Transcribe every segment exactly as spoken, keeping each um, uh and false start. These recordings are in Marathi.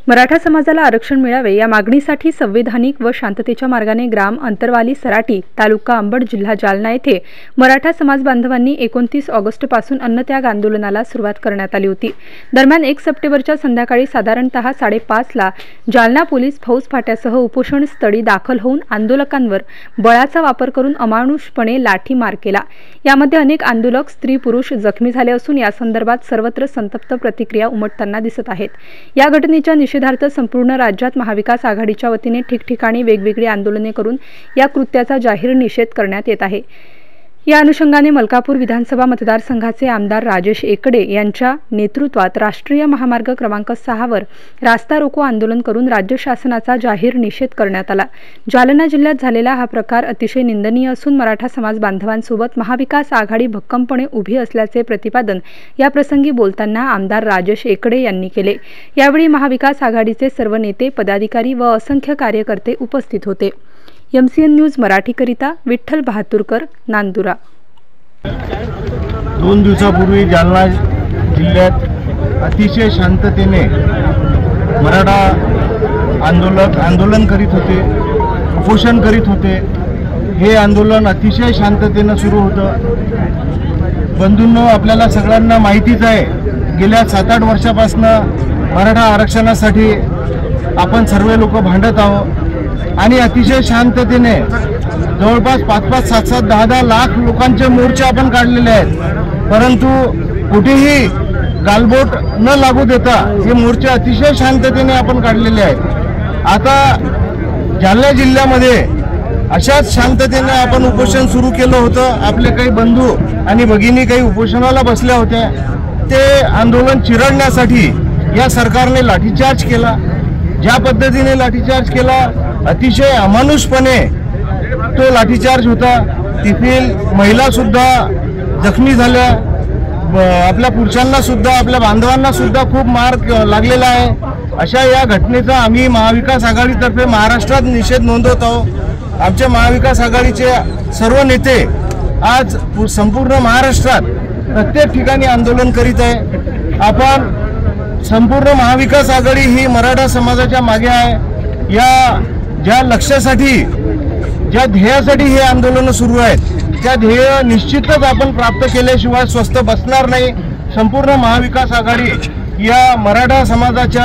मराठा समाजाला आरक्षण मिळावे या मागणीसाठी संवैधानिक व शांततेच्या मार्गाने ग्राम अंतरवाली सराटी तालुका अंबड जिल्हा जालना येथे मराठा समाज बांधवांनी एकोणतीस ऑगस्ट पासून अन्नत्याग आंदोलनाला सुरुवात करण्यात आली होती। दरम्यान एक सप्टेंबरच्या संध्याकाळी साधारणतः साडेपाच ला जालना पोलीस फौज फाट्यासह उपोषण स्थळी दाखल होऊन आंदोलकांवर बळाचा वापर करून अमानुषपणे लाठीमार केला। यामध्ये अनेक आंदोलक स्त्री पुरुष जखमी झाले असून या संदर्भात सर्वत्र संतप्त प्रतिक्रिया उमटताना दिसत आहेत। या घटनेच्या निषेधार्थ संपूर्ण राज्यात महाविकास आघाडीच्या वतीने ठिकठिकाणी वेगवेगळी आंदोलने करून या कृत्याचा जाहीर निषेध करण्यात येत आहे। या अनुषंगाने मलकापूर विधानसभा मतदारसंघाचे आमदार राजेश एकड़े यांच्या नेतृत्वात राष्ट्रीय महामार्ग क्रमांक सहा वर रास्ता रोको आंदोलन करून राज्य शासनाचा जाहीर निषेध करण्यात आला। जालना जिल्ह्यात झालेला हा प्रकार अतिशय निंदनीय असून मराठा समाज बांधवांसोबत महाविकास आघाडी भक्कमपणे उभी असल्याचे प्रतिपादन या प्रसंगी बोलताना आमदार राजेश एकड़े यांनी केले। यावेळी महाविकास आघाडीचे सर्व नेते, पदाधिकारी व असंख्य कार्यकर्ते उपस्थित होते। एमसीएन न्यूज मराठीकरिता विठ्ठल बहादूरकर, नांदुरा। दोन दिवसापूर्वी जालना जिल्ह्यात अतिशय शांततेने मराठा आंदोलक आंदोलन करीत होते, उपोषण करीत होते। हे आंदोलन अतिशय शांततेने सुरू होतं। बंधूंनो, आपल्याला सगळ्यांना माहितीच आहे, गेल्या सात आठ वर्षापासून मराठा आरक्षणासाठी आपण सर्व लोक भांडत आहोत आणि अतिशय शांततेने जवळपास पाच पाच सात सात दहा दहा लाख लोकांचे मोर्चे आपण काढलेले आहेत, परंतु कुठेही गालबोट न लागू देता हे मोर्चे अतिशय शांततेने आपण काढलेले आहेत। आता जालना जिल्ह्यामध्ये अशाच शांततेने आपण उपोषण सुरू केलं होतं। आपले काही बंधू आणि भगिनी काही उपोषणाला बसल्या होत्या। ते आंदोलन चिरडण्यासाठी या सरकारने लाठीचार्ज केला। ज्या पद्धतीने लाठीचार्ज केला, अतिशय अमानुषपणे तो लाठीचार्ज होता। तेथील महिला सुद्धा जखमी झाल्या, आपल्या पुरुषांना सुद्धा, आपल्या बांधवांना सुद्धा खूप मार लागलेला आहे। अशा या घटनेचा आम्ही महाविकास आघाडीतर्फे महाराष्ट्रात निषेध नोंदवत आहोत। आमच्या महाविकास आघाडीचे सर्व नेते आज संपूर्ण महाराष्ट्रात प्रत्येक ठिकाणी आंदोलन करीत आहे। आपण संपूर्ण महाविकास आघाडी ही मराठा समाजाच्या मागे आहे। या ज्या लक्ष्यासाठी, ज्या ध्येयासाठी हे आंदोलन सुरू आहेत, त्या ध्येय निश्चितच आपण प्राप्त केल्याशिवाय स्वस्थ बसणार नाही। संपूर्ण महाविकास आघाडी या मराठा समाजाच्या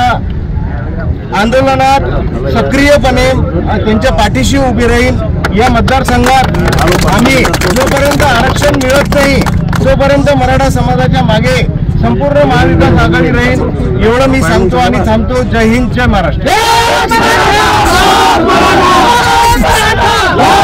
आंदोलनात सक्रियपणे त्यांच्या पाठीशी उभी राहील। या मतदारसंघात आम्ही जोपर्यंत आरक्षण मिळत नाही तोपर्यंत मराठा समाजाच्या मागे संपूर्ण महाविकास आघाडी राहील, एवढं मी सांगतो आणि थांबतो। जय हिंद, जय महाराष्ट्र।